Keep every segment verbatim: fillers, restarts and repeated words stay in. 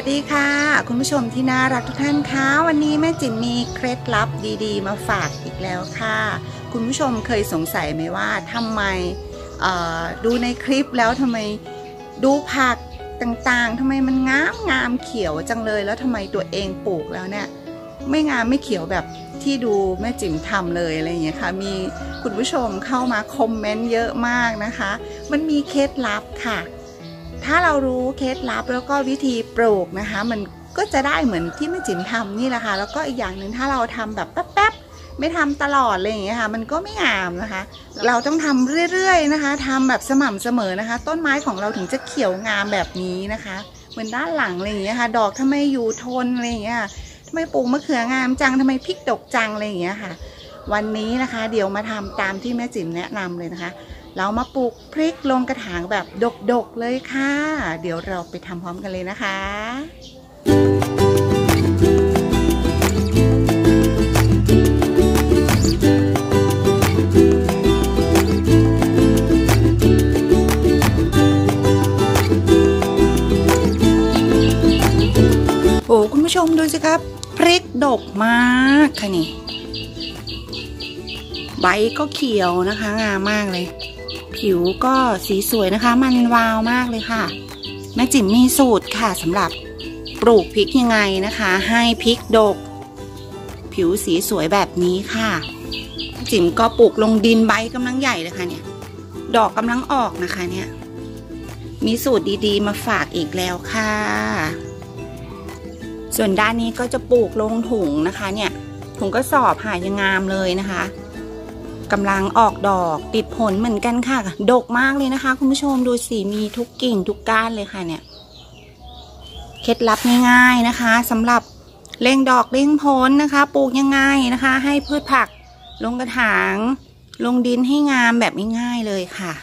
วัสดีค่ะคุณผู้ชมที่น่ารักทุกท่านคะวันนี้แม่จิ๋มมีเคล็ดลับดีๆมาฝากอีกแล้วค่ะคุณผู้ชมเคยสงสัยไหมว่าทำไมดูในคลิปแล้วทำไมดูผักต่างๆทำไมมันงามงามเขียวจังเลยแล้วทำไมตัวเองปลูกแล้วเนี่ยไม่งามไม่เขียวแบบที่ดูแม่จิ๋มทำเลยอะไรอย่างเงี้ยค่ะมีคุณผู้ชมเข้ามาคอมเมนต์เยอะมากนะคะมันมีเคล็ดลับค่ะถ้าเรารู้เคล็ดลับแล้วก็วิธีปลูกนะคะมันก็จะได้เหมือนที่แม่จิ๋มทำนี่แหละค่ะแล้วก็อีกอย่างหนึ่งถ้าเราทำแบบแป๊บๆไม่ทำตลอดอะไรอย่างเงี้ยค่ะมันก็ไม่งามนะคะเราต้องทำเรื่อยๆนะคะทำแบบสม่ำเสมอนะคะต้นไม้ของเราถึงจะเขียวงามแบบนี้นะคะเหมือนด้านหลังอะไรอย่างเงี้ยค่ะดอกทำไมอยู่ทนอะไรอย่างเงี้ยทำไมปลูกมะเขืองามจังทำไมพริกดกจังอะไรอย่างเงี้ยค่ะวันนี้นะคะเดี๋ยวมาทำตามที่แม่จิ๋มแนะนำเลยนะคะเรามาปลูกพริกลงกระถางแบบดกๆเลยค่ะเดี๋ยวเราไปทำพร้อมกันเลยนะคะโอ้คุณผู้ชมดูสิครับพริกดกมากค่ะนี่ใบก็เขียวนะคะงามมากเลยผิวก็สีสวยนะคะมันวาวมากเลยค่ะแม่จิ๋มมีสูตรค่ะสำหรับปลูกพริกยังไงนะคะให้พริกดกผิวสีสวยแบบนี้ค่ะแม่จิ๋มก็ปลูกลงดินใบกำลังใหญ่เลยค่ะเนี่ยดอกกำลังออกนะคะเนี่ยมีสูตรดีๆมาฝากอีกแล้วค่ะส่วนด้านนี้ก็จะปลูกลงถุงนะคะเนี่ยถุงกระสอบหายังงามเลยนะคะกำลังออกดอกติดผลเหมือนกันค่ะดกมากเลยนะคะคุณผู้ชมดูสิมีทุกกิ่งทุกก้านเลยค่ะเนี่ยเคล็ดลับง่ายๆนะคะสำหรับเร่งดอกเร่งผลนะคะปลูกยังไงนะคะให้พืชผักลงกระถางลงดินให้งามแบบง่ายๆเลยค่ะ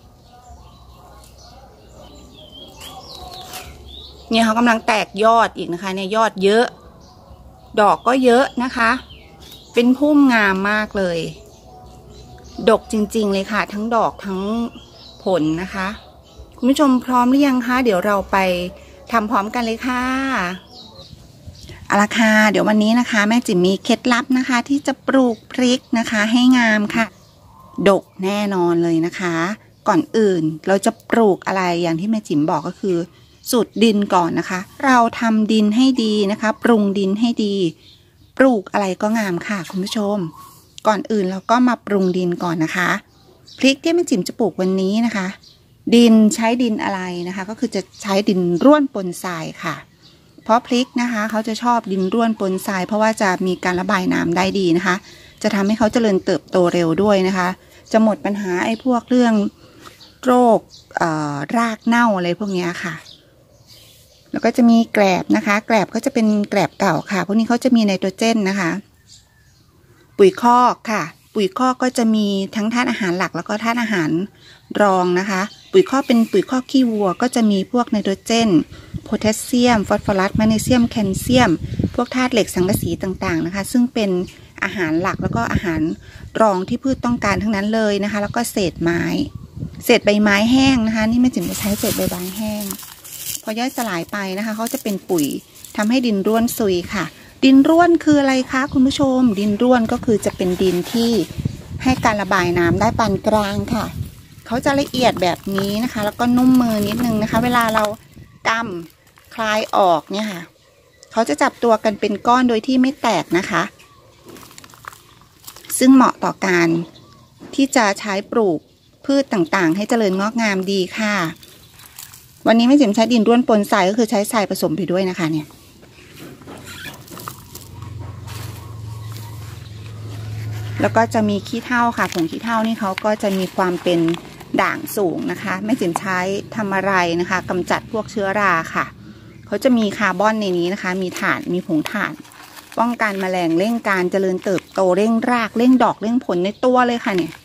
เนี่ยเขากำลังแตกยอดอีกนะคะเนี่ยยอดเยอะดอกก็เยอะนะคะเป็นพุ่มงามมากเลยดกจริงๆเลยค่ะทั้งดอกทั้งผลนะคะคุณผู้ชมพร้อมหรือยังคะเดี๋ยวเราไปทำพร้อมกันเลยค่ะเอาละค่ะเดี๋ยววันนี้นะคะแม่จิ๋มมีเคล็ดลับนะคะที่จะปลูกพริกนะคะให้งามค่ะดกแน่นอนเลยนะคะก่อนอื่นเราจะปลูกอะไรอย่างที่แม่จิ๋มบอกก็คือสูตรดินก่อนนะคะเราทำดินให้ดีนะคะปรุงดินให้ดีปลูกอะไรก็งามค่ะคุณผู้ชมก่อนอื่นเราก็มาปรุงดินก่อนนะคะพริกที่แม่จิ๋มจะปลูกวันนี้นะคะดินใช้ดินอะไรนะคะก็คือจะใช้ดินร่วนปนทรายค่ะเพราะพริกนะคะเขาจะชอบดินร่วนปนทรายเพราะว่าจะมีการระบายน้ำได้ดีนะคะจะทำให้เขาเจริญเติบโตเร็วด้วยนะคะจะหมดปัญหาไอ้พวกเรื่องโรคเอ่อรากเน่าอะไรพวกนี้ค่ะแล้วก็จะมีแกลบนะคะแกลบก็จะเป็นแกลบเก่าค่ะพวกนี้เขาจะมีไนโตรเจนนะคะปุ๋ยคอกค่ะปุ๋ยคอกก็จะมีทั้งธาตุอาหารหลักแล้วก็ธาตุอาหารรองนะคะปุ๋ยคอกเป็นปุ๋ยคอกขี้วัวก็จะมีพวกไนโตรเจนโพแทสเซียมฟอสฟอรัสแมกนีเซียมแคลเซียมพวกธาตุเหล็กสังกะสีต่างๆนะคะซึ่งเป็นอาหารหลักแล้วก็อาหารรองที่พืชต้องการทั้งนั้นเลยนะคะแล้วก็เศษไม้เศษใบไม้แห้งนะคะนี่แม่จิ๋มจะใช้เศษใบไม้แห้งพอย่อยสลายไปนะคะเขาจะเป็นปุ๋ยทำให้ดินร่วนซุยค่ะดินร่วนคืออะไรคะคุณผู้ชมดินร่วนก็คือจะเป็นดินที่ให้การระบายน้ำได้ปานกลางค่ะเขาจะละเอียดแบบนี้นะคะแล้วก็นุ่มมือนิดนึงนะคะเวลาเรากำคลายออกเนี่ยค่ะเขาจะจับตัวกันเป็นก้อนโดยที่ไม่แตกนะคะซึ่งเหมาะต่อการที่จะใช้ปลูกพืชต่างๆให้เจริญงอกงามดีค่ะวันนี้แม่จิ๋มใช้ดินร่วนปนทรายก็คือใช้ทรายผสมไปด้วยนะคะเนี่ยแล้วก็จะมีขี้เถ้าค่ะผงขี้เถ้านี่เขาก็จะมีความเป็นด่างสูงนะคะแม่จิ๋มใช้ทำอะไรนะคะกำจัดพวกเชื้อราค่ะเขาจะมีคาร์บอนในนี้นะคะมีถ่านมีผงถ่านป้องกันแมลงเร่งการเจริญเติบโตเร่งรากเร่งดอกเร่งผลในตัวเลยค่ะเนี่ย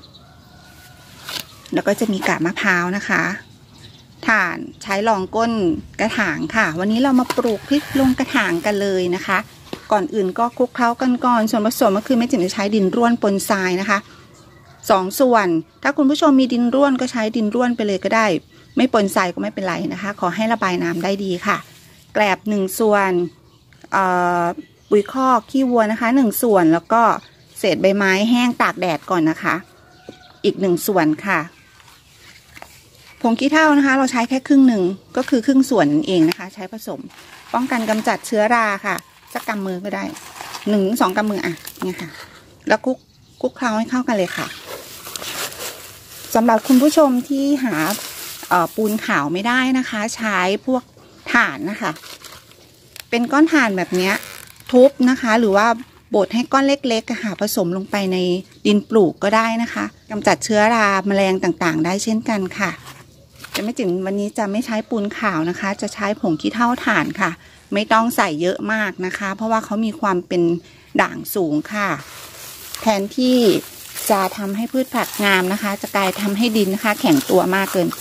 แล้วก็จะมีกาบมะพร้าวนะคะถ่านใช้รองก้นกระถางค่ะวันนี้เรามาปลูกพริกลงกระถางกันเลยนะคะก่อนอื่นก็คลุกเคล้ากันก่อนส่วนผสมก็คือแม่จิ๋มจะใช้ดินร่วนปนทรายนะคะสองส่วนถ้าคุณผู้ชมมีดินร่วนก็ใช้ดินร่วนไปเลยก็ได้ไม่ปนทรายก็ไม่เป็นไรนะคะขอให้ระบายน้ำได้ดีค่ะกกลบหนึ่งส่วนปุ๋ยคอกขี้วัวนะคะหนึ่งส่วนแล้วก็เศษใบไม้แห้งตากแดดก่อนนะคะอีกหนึ่งส่วนค่ะผงขี้เถ้านะคะเราใช้แค่ครึ่งหนึ่งก็คือครึ่งส่วนนั่นเองนะคะใช้ผสมป้องกันกำจัดเชื้อราค่ะสักกำมือก็ได้หนึ่งสองกำมืออ่ะเนี่ยค่ะแล้วคลุกคลุกเคล้าให้เข้ากันเลยค่ะสำหรับคุณผู้ชมที่หาปูนขาวไม่ได้นะคะใช้พวกถ่านนะคะเป็นก้อนถ่านแบบนี้ทุบนะคะหรือว่าบดให้ก้อนเล็กๆค่ะผสมลงไปในดินปลูกก็ได้นะคะกำจัดเชื้อราแมลงต่างๆได้เช่นกันค่ะจะไม่จิ๋มวันนี้จะไม่ใช้ปูนขาวนะคะจะใช้ผงขี้เถ้าถ่านค่ะไม่ต้องใส่เยอะมากนะคะเพราะว่าเขามีความเป็นด่างสูงค่ะแทนที่จะทำให้พืชผักงามนะคะจะกลายทำให้ดินนะคะแข็งตัวมากเกินไป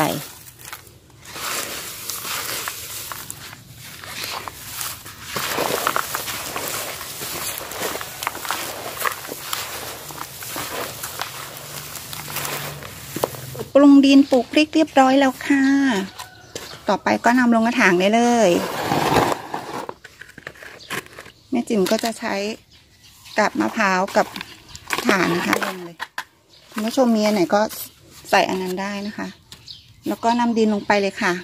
ปรุงดินปลูกพริกเรียบร้อยแล้วค่ะต่อไปก็นำลงกระถางได้เลยแม่จิ๋มก็จะใช้กับมะพร้าวกับถ่านนะคะลงเลยคุณผู้ชมมีอันไหนก็ใส่อันนั้นได้นะคะแล้วก็นำดินลงไปเลยค่ะ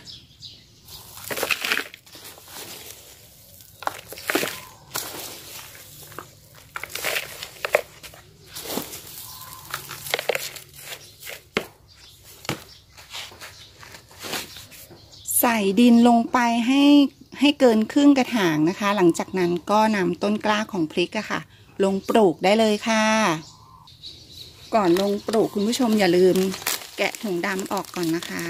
ใส่ดินลงไปให้ให้เกินครึ่งกระถางนะคะหลังจากนั้นก็นำต้นกล้าของพริกอะค่ะลงปลูกได้เลยค่ะก่อนลงปลูกคุณผู้ชมอย่าลืมแกะถุงดำออกก่อนนะคะ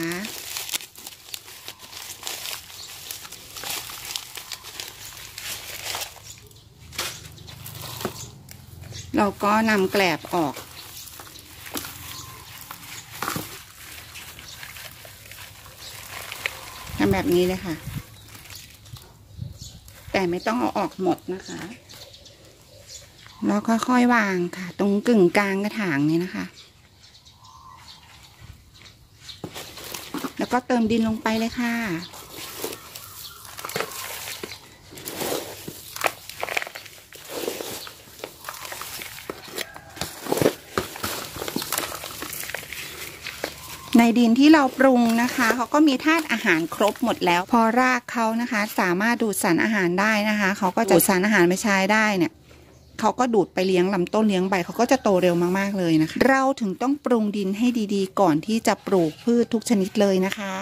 เราก็นำแกลบออกทำแบบนี้เลยค่ะแต่ไม่ต้องเอาออกหมดนะคะแล้วค่อยๆวางค่ะตรงกึ่งกลางกระถางนี้นะคะแล้วก็เติมดินลงไปเลยค่ะในดินที่เราปรุงนะคะเขาก็มีธาตุอาหารครบหมดแล้วพอรากเขานะคะสามารถดูดสารอาหารได้นะคะเขาก็จะดูดสารอาหารไปใช้ได้เนี่ยเขาก็ดูดไปเลี้ยงลำต้นเลี้ยงใบเขาก็จะโตเร็วมากๆเลยนะคะเราถึงต้องปรุงดินให้ดีๆก่อนที่จะปลูกพืชทุกชนิดเลยนะคะ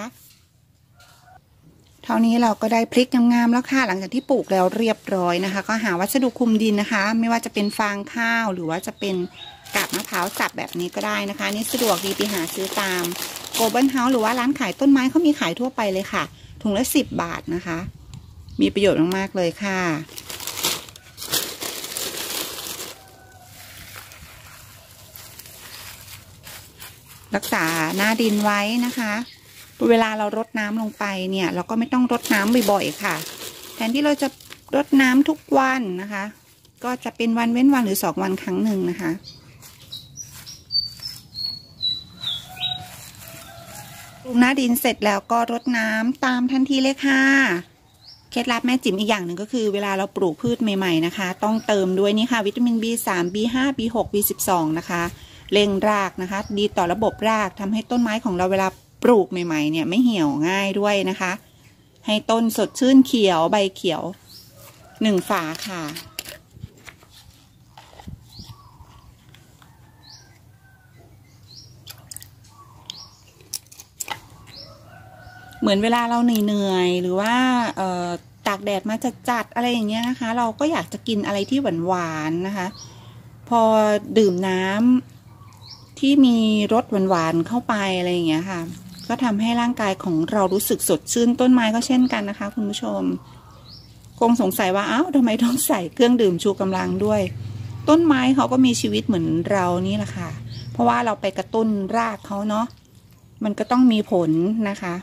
เท่านี้เราก็ได้พริกงามๆแล้วค่ะหลังจากที่ปลูกแล้วเรียบร้อยนะคะก็หาวัสดุคลุมดินนะคะไม่ว่าจะเป็นฟางข้าวหรือว่าจะเป็นกาบมะพร้าวสับแบบนี้ก็ได้นะคะนี่สะดวกดีไปหาซื้อตามโกลบอลเฮาส์หรือว่าร้านขายต้นไม้เขามีขายทั่วไปเลยค่ะถุงละสิบบาทนะคะมีประโยชน์มากๆเลยค่ะรักษาหน้าดินไว้นะคะเวลาเรารดน้ำลงไปเนี่ยเราก็ไม่ต้องรดน้ำบ่อยๆค่ะแทนที่เราจะรดน้ำทุกวันนะคะก็จะเป็นวันเว้นวันหรือสองวันครั้งหนึ่งนะคะปรุงหน้าดินเสร็จแล้วก็รดน้ำตามทันทีเลยค่ะเคล็ดลับแม่จิ๋มอีกอย่างหนึ่งก็คือเวลาเราปลูกพืชใหม่ๆนะคะต้องเติมด้วยนี่ค่ะวิตามิน บี สาม บี ห้า บี หก บี สิบสอง นะคะเร่งรากนะคะดีต่อระบบรากทำให้ต้นไม้ของเราเวลาปลูกใหม่ๆเนี่ยไม่เหี่ยวง่ายด้วยนะคะให้ต้นสดชื่นเขียวใบเขียวหนึ่งฝาค่ะเหมือนเวลาเราเหนื่อยๆหรือว่าเอ่อตากแดดมาจัดๆอะไรอย่างเงี้ยนะคะเราก็อยากจะกินอะไรที่หวานๆนะคะพอดื่มน้ำที่มีรสหวานๆเข้าไปอะไรอย่างเงี้ยค่ะก็ทำให้ร่างกายของเรารู้สึกสดชื่นต้นไม้ก็เช่นกันนะคะคุณผู้ชมคงสงสัยว่าอ้าวทำไมต้องใส่เครื่องดื่มชูกำลังด้วยต้นไม้เขาก็มีชีวิตเหมือนเรานี่แหละค่ะเพราะว่าเราไปกระตุ้นรากเขาเนาะมันก็ต้องมีผลนะคะ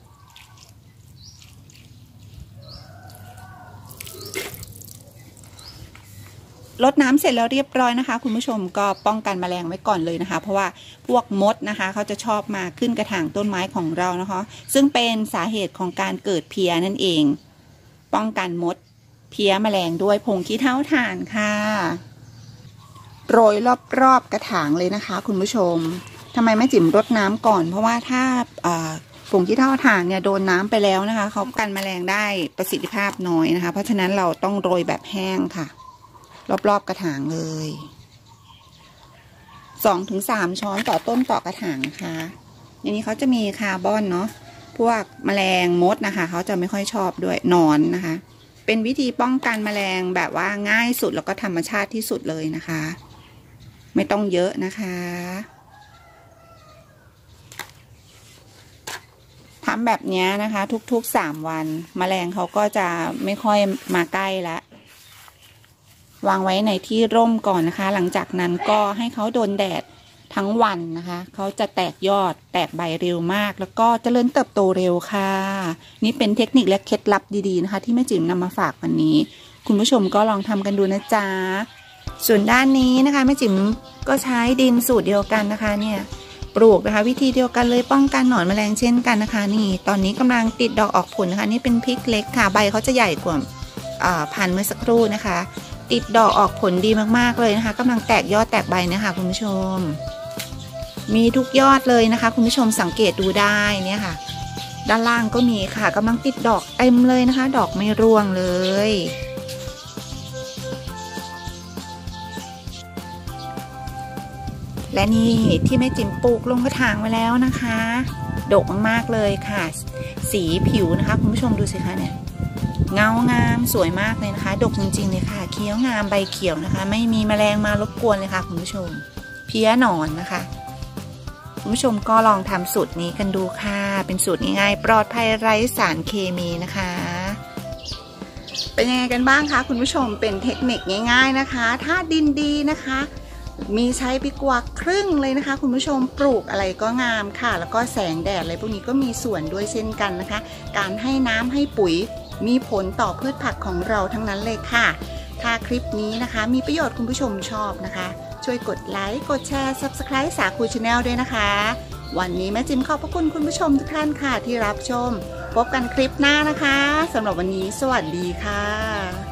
รดน้ำเสร็จแล้วเรียบร้อยนะคะคุณผู้ชมก็ป้องกันแมลงไว้ก่อนเลยนะคะเพราะว่าพวกมดนะคะเขาจะชอบมาขึ้นกระถางต้นไม้ของเรานะคะซึ่งเป็นสาเหตุของการเกิดเพี้ยนั่นเองป้องกันมดเพี้ยแมลงด้วยผงขี้เถ้าถ่านค่ะโรยรอบๆกระถางเลยนะคะคุณผู้ชมทำไมแม่จิ๋มรดน้ำก่อนเพราะว่าถ้าผงขี้เถ้าถ่านเนี่ยโดนน้ำไปแล้วนะคะเขากันแมลงได้ประสิทธิภาพน้อยนะคะเพราะฉะนั้นเราต้องโรยแบบแห้งค่ะรอบๆกระถางเลยสองถึงสามช้อนต่อต้นต่อกระถางนะคะในนี้เขาจะมีคาร์บอนเนาะพวกแมลงมดนะคะเขาจะไม่ค่อยชอบด้วยหนอนนะคะเป็นวิธีป้องกันแมลงแบบว่าง่ายสุดแล้วก็ธรรมชาติที่สุดเลยนะคะไม่ต้องเยอะนะคะทำแบบนี้นะคะทุกๆสามวันแมลงเขาก็จะไม่ค่อยมาใกล้ละวางไว้ในที่ร่มก่อนนะคะหลังจากนั้นก็ให้เขาโดนแดดทั้งวันนะคะเขาจะแตกยอดแตกใบเร็วมากแล้วก็เจริญเติบโตเร็วค่ะนี่เป็นเทคนิคและเคล็ดลับดีๆนะคะที่แม่จิ๋มนำมาฝากวันนี้คุณผู้ชมก็ลองทำกันดูนะจ๊ะส่วนด้านนี้นะคะแม่จิ๋มก็ใช้ดินสูตรเดียวกันนะคะเนี่ยปลูกนะคะวิธีเดียวกันเลยป้องกันหนอนแมลงเช่นกันนะคะนี่ตอนนี้กำลังติดดอกออกผลนะคะนี่เป็นพริกเล็กค่ะใบเขาจะใหญ่กว่าพันธุ์เมื่อสักครู่นะคะติดดอกออกผลดีมากๆเลยนะคะกำลังแตกยอดแตกใบนะคะคุณผู้ชมมีทุกยอดเลยนะคะคุณผู้ชมสังเกตดูได้เนี่ยค่ะด้านล่างก็มีค่ะกำลังติดดอกเต็มเลยนะคะดอกไม่ร่วงเลยและนี่ที่แม่จิ๋มปลูกลงกระถางไว้แล้วนะคะดกมากๆเลยค่ะสีผิวนะคะคุณผู้ชมดูสิคะเนี่ยเงางามสวยมากเลยนะคะดกจริงๆเลยค่ะเขียวงามใบเขียวนะคะไม่มีแมลงมารบกวนเลยค่ะคุณผู้ชมเพี้ยหนอนนะคะคุณผู้ชมก็ลองทำสูตรนี้กันดูค่ะเป็นสูตรง่ายๆปลอดภัยไร้สารเคมีนะคะเป็นยังไงกันบ้างคะคุณผู้ชมเป็นเทคนิคง่ายๆนะคะถ้าดินดีนะคะมีใช้ไปกว่าครึ่งเลยนะคะคุณผู้ชมปลูกอะไรก็งามค่ะแล้วก็แสงแดดอะไรพวกนี้ก็มีส่วนด้วยเช่นกันนะคะการให้น้ำให้ปุ๋ยมีผลต่อพืชผักของเราทั้งนั้นเลยค่ะถ้าคลิปนี้นะคะมีประโยชน์คุณผู้ชมชอบนะคะช่วยกดไลค์กดแชร์ ซับสไครบ์ สาคูชาแนลด้วยนะคะวันนี้แม่จิ๋มขอบพระคุณคุณผู้ชมทุกท่านค่ะที่รับชมพบกันคลิปหน้านะคะสำหรับวันนี้สวัสดีค่ะ